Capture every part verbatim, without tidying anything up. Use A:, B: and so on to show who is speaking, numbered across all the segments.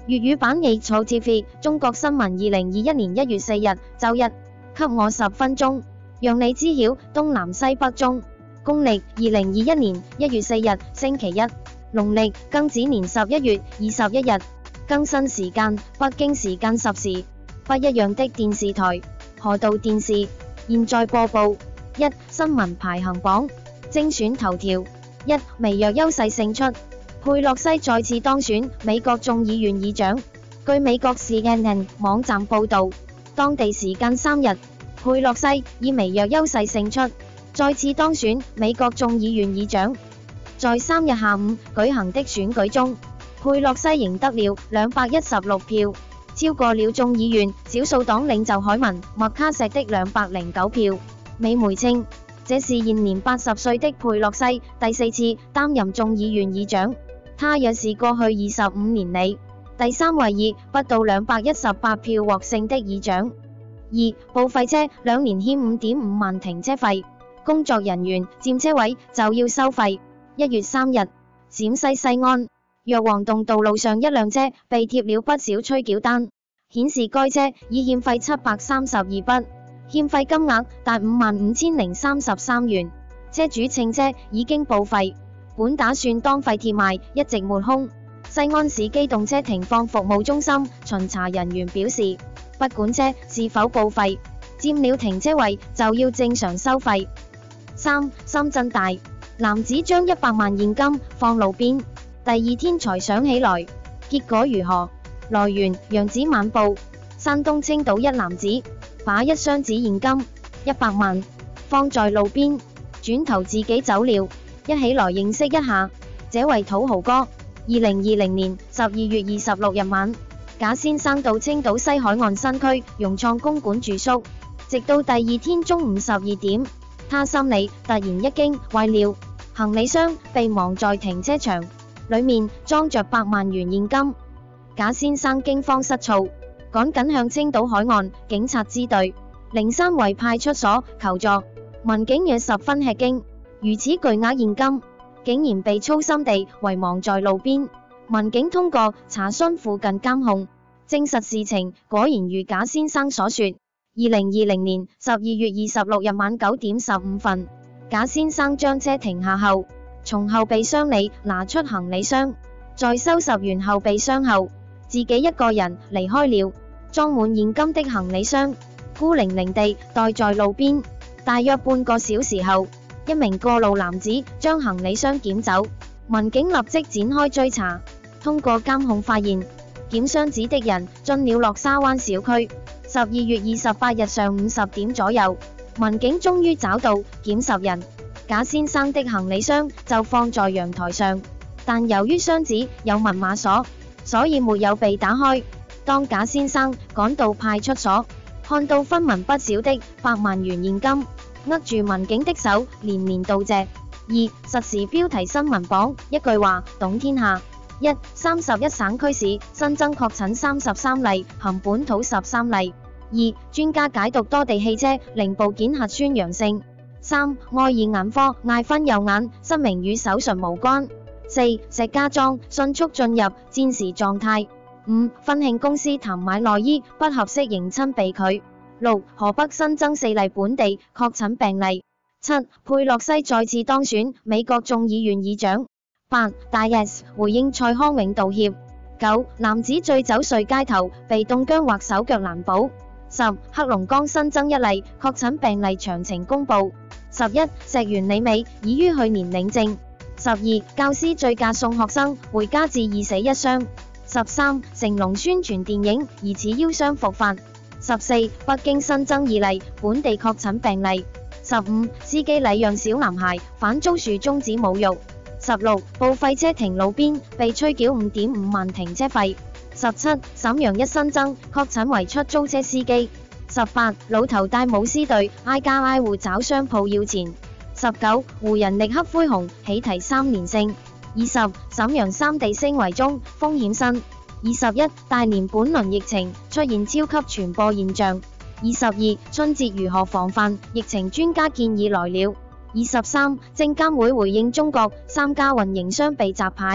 A: 粵語版譯草 T V 中國新聞二零二一年一月四日周一，給我十分鐘，讓你知曉東南西北中。公曆二零二一年一月四日星期一，農曆庚子年十一月二十一日。更新時間：北京時間十時。不一樣的電視台，河道電視。現在播報：一、新聞排行榜精選頭條：一、微弱優勢勝出，佩洛西再次當選美國眾議院議長。據美國 C N N 網站報導，當地時間三日，佩洛西以微弱優勢勝出，再次當選美國眾議院議長。在三日下午舉行的選舉中，佩洛西贏得了兩百一十六票，超過了眾議院少數黨領袖凱文麥卡錫的兩百零九票。美媒稱，這是現年八十歲的佩洛西第四次擔任眾議院議長，他也是過去二十五年裏第三位以不到兩百一十八票獲勝的議長。二、報廢車兩年欠五點五萬停車費，工作人員佔車位就要收費。一月三日，陝西西安藥王洞道路上一輛車被貼了不少催繳單，顯示該車已欠費七百三十二筆，欠費金額達五萬五千零三十三元。車主稱車已經報廢，本打算當廢鐵賣，一直沒空。西安市機動車停放服務中心巡查人員表示，不管車是否報廢，佔了停車位就要正常收費。三、深圳大男子將一百萬現金放路邊，第二天才想起來，結果如何？來源：揚子晚報。山東青島一男子把一箱子現金一百萬放在路邊，轉頭自己走了。一起來認識一下，這位土豪哥。二零二零年十二月二十六日晚，賈先生到青島西海岸新區融創公館住宿，直到第二天中午十二點，他心裏突然一驚，壞了，行李箱被忘在停車場，裏面裝着百萬元現金。賈先生驚慌失措，趕緊向青島海岸警察支隊零三圍派出所求助。民警也十分吃驚，如此巨額現金竟然被粗心地遺忘在路邊。民警通過查詢附近監控，證實事情果然如賈先生所說。二零二零年十二月二十六日晚九點十五分，賈先生將車停下後，從後備箱裏拿出行李箱，在收拾完後備箱後，自己一個人離開了。裝滿現金的行李箱孤零零地待在路邊。大約半個小時後，一名過路男子將行李箱撿走，民警立即展開追查。通過監控發現，撿箱子的人進了落沙灣小區。十二月二十八日上午十點左右，民警終於找到撿拾人。賈先生的行李箱就放在陽台上，但由於箱子有密碼鎖，所以沒有被打開。當賈先生趕到派出所，看到分文不少的百萬元現金，握住民警的手，連連道謝。二、實時標題新聞榜一句話懂天下。一、三十一省區市新增確診三十三例，含本土十三例。二、專家解讀多地汽車零部件核酸陽性。三、愛爾眼科艾芬右眼失明與手術無關。四、石家莊迅速進入戰時狀態。五、婚慶公司談買內衣不合適迎親被拒。六、河北新增四例本地確診病例。七、佩洛西再次當選美國眾議院議長。八、大 S 回應蔡康永道歉。九、男子醉酒睡街頭被凍僵或手腳難保。十、黑龍江新增一例確診病例詳情公布。十一、石原里美已於去年領證。十二、教師醉駕送學生回家致二死一傷。十三、成龍宣傳電影疑似腰傷復發。十四、北京新增二例本地確診病例。十五、司機禮讓小男孩反遭樹中指侮辱。十六、報廢車停路邊被催繳五點五萬停車費。十七、瀋陽一新增確診為出租車司機。十八、老頭帶舞獅隊挨家挨戶找商鋪要錢。十九、湖人力克灰熊喜提三連勝。二十、瀋陽三地升為中風險新。二十一、大連本輪疫情出現超級傳播現象。二十二、春節如何防範疫情專家建議來了。二十三、證監會回應中國三家運營商被摘牌。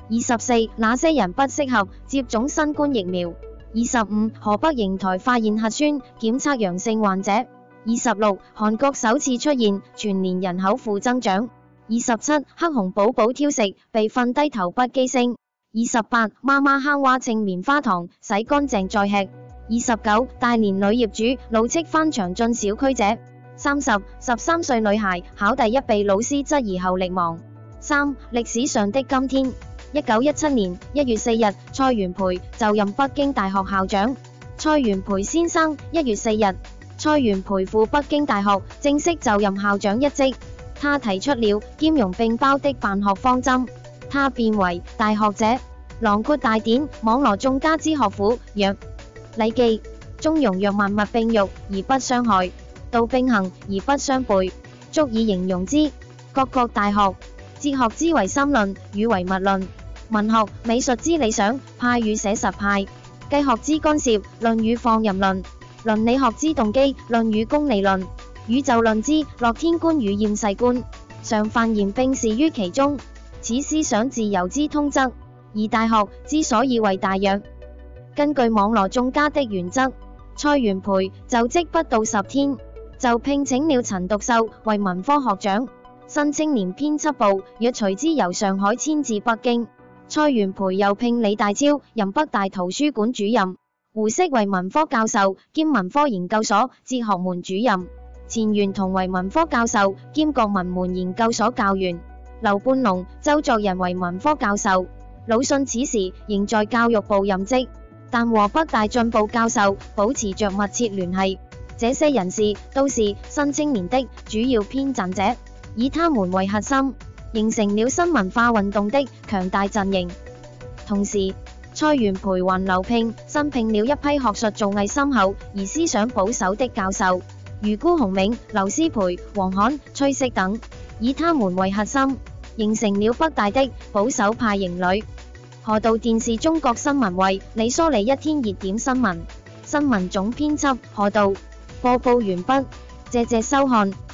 A: 二十四，哪些人不適合接種新冠疫苗？二十五，河北邢台發現核酸檢測陽性患者。二十六，韓國首次出現全年人口負增長。二十七，黑熊寶寶挑食被訓低頭不機聲。二十八，媽媽坑蛙稱棉花糖洗乾淨再吃。二十九，大連女業主怒斥翻牆進小區者。三十，十三歲女孩考第一被老師質疑後溺亡。三，歷史上的今天，一九一七年一月四日，蔡元培就任北京大學校長。蔡元培先生，一月四日，蔡元培赴北京大學正式就任校長一職。他提出了兼容並包的辦學方針。他變為大學者，囊括大典、網羅眾家之學府，曰禮記，中庸若萬物並育而不相害，道並行而不相悖，足以形容之。各國大學，哲學之唯心論與唯物論，文學、美術之理想派與寫實派，計學之干涉論與放任論，倫理學之動機論與功利論，宇宙論之樂天觀與厭世觀，常泛言並示於其中。此思想自由之通則。而大學之所以為大曰，根據網羅眾家的原則，蔡元培就職不到十天，就聘請了陳獨秀為文科學長。新青年編輯部若隨之由上海遷至北京。蔡元培又聘李大釗任北大圖書館主任，胡適為文科教授兼文科研究所哲學門主任，錢玄同為文科教授兼國文門研究所教員，劉半農、周作人為文科教授。魯迅此時仍在教育部任職，但和北大進步教授保持着密切聯繫。這些人士都是新青年的主要編撰者，以他們為核心，形成了新文化運動的強大陣營。同時，蔡元培還留聘新聘了一批學術造詣深厚而思想保守的教授，如辜鴻銘、劉師培、王罕、崔適等，以他們為核心，形成了北大的保守派營壘。河道電視中國新聞為你梳理一天熱點新聞，新聞總編輯河道，播報完畢，謝謝收看。